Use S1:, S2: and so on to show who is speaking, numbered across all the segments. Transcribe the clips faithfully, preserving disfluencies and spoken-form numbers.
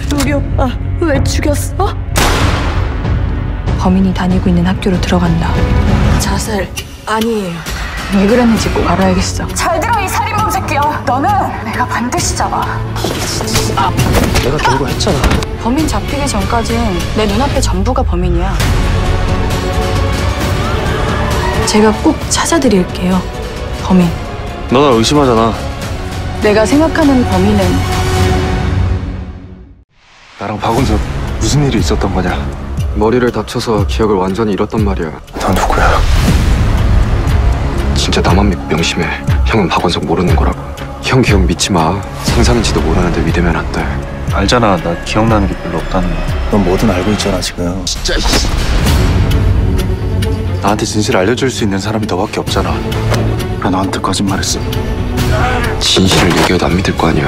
S1: 우리 오빠 왜 죽였어?
S2: 범인이 다니고 있는 학교로 들어간다.
S1: 자살 아니에요.
S2: 왜 그랬는지 꼭 알아야겠어.
S3: 잘 들어 이 살인범 새끼야. 너는 내가 반드시 잡아.
S4: 내가 결국 했잖아.
S2: 범인 잡히기 전까진 내 눈앞에 전부가 범인이야. 제가 꼭 찾아드릴게요, 범인.
S4: 너 나 의심하잖아.
S2: 내가 생각하는 범인은
S4: 나랑 박은석 무슨 일이 있었던 거냐?
S5: 머리를 다쳐서 기억을 완전히 잃었단 말이야.
S4: 너 누구야?
S5: 진짜 나만 믿고 명심해. 형은 박원석 모르는 거라고. 형 기억 믿지 마. 상상인지도 모르는데 믿으면 안 돼.
S4: 알잖아. 나 기억나는 게 별로 없다는 거.
S6: 넌 뭐든 알고 있잖아 지금.
S4: 진짜 나한테 진실 알려줄 수 있는 사람이 너밖에 없잖아. 나 너한테 거짓말했어.
S5: 진실을 얘기해도 안 믿을 거 아니야.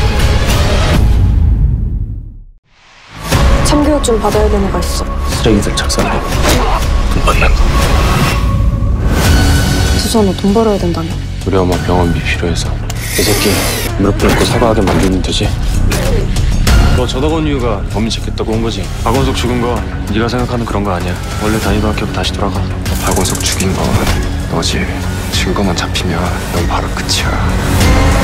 S1: 참교육 좀 받아야 되는 애가 있어.
S6: 쓰레기들 착살해. 돈 받는 거.
S1: 수서 너 돈 벌어야 된다며.
S5: 우리 엄마 병원비 필요해서.
S6: 이 새끼 무릎 꿇고 사과하게 만들면 되지.
S4: 너 전학 온 이유가 범인 찾겠다고 온 거지. 박원석 죽은 거 네가 생각하는 그런 거 아니야. 원래 다니던 학교로 다시 돌아가.
S5: 박원석 죽인 건 너지. 증거만 잡히면 넌 바로 끝이야.